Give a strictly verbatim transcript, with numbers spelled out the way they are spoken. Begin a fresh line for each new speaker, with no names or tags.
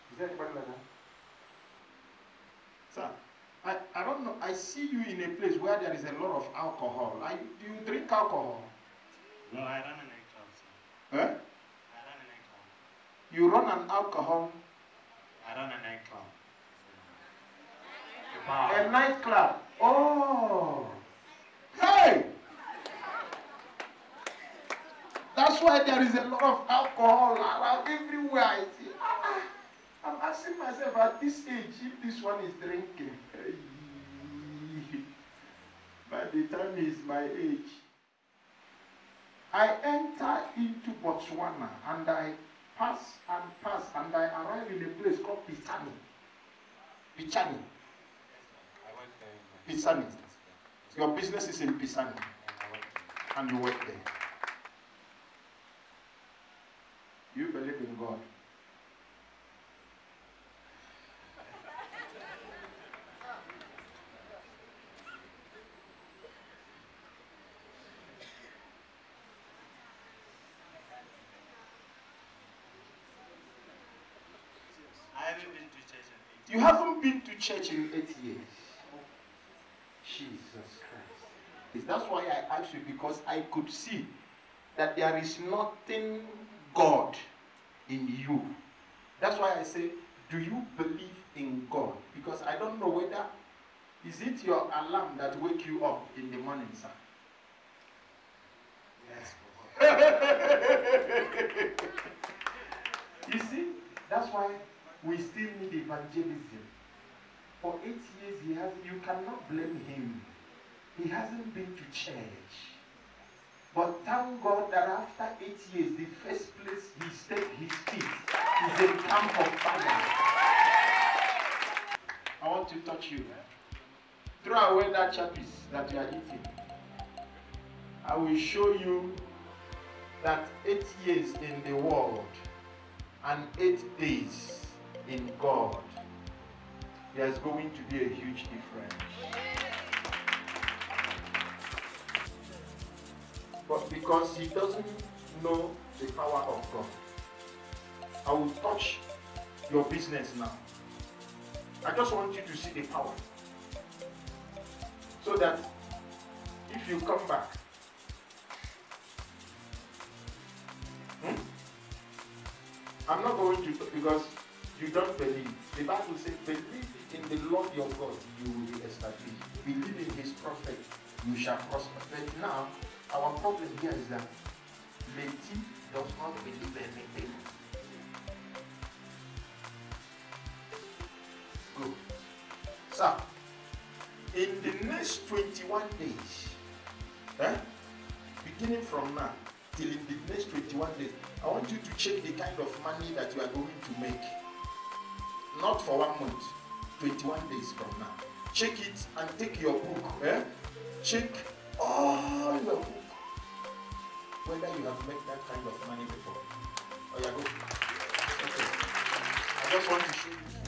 Is there anybody like that? Sir, I, I don't know. I see you in a place where there is a lot of alcohol. I, do you drink alcohol?
No, I run a nightclub, sir.
Eh?
I run a nightclub.
You run an alcohol?
I run a nightclub.
A nightclub. Oh. Hey! That's why there is a lot of alcohol around everywhere. I see. Ah, I'm asking myself at this age if this one is drinking. Hey. By the time he's my age, I enter into Botswana and I pass and pass and I arrive in a place called Pisani. Pichani.
I work there.
Pisani. Your business is in Pisani and you work there. You believe in God.
I haven't been to church in eight years.
You haven't been to church in eight years. Jesus Christ. That's why I asked you, because I could see that there is nothing God in you. That's why I say, do you believe in God? Because I don't know whether, is it your alarm that wake you up in the morning, sir?
Yes.
You see, that's why we still need evangelism. For eight years, he has. You cannot blame him. He hasn't been to church. But thank God that after eight years, the first place he stepped his feet is a camp of fire. I want to touch you. Throw away that chappies that you are eating. I will show you that eight years in the world and eight days in God, there's going to be a huge difference. But because he doesn't know the power of God, I will touch your business now. I just want you to see the power. So that if you come back, hmm? I'm not going to, because you don't believe. The Bible says, believe in the Lord your God, you will be established. Believe in his prophet, you shall prosper. But now, our problem here is that Letty does not believe anything. Good. So, in the next twenty-one days, eh, beginning from now till in the next twenty-one days, I want you to check the kind of money that you are going to make. Not for one month, twenty-one days from now. Check it and take your book. Eh? Check all your book. Whether you have made that kind of money before. Oh, yeah, go. Okay. I just want to show you.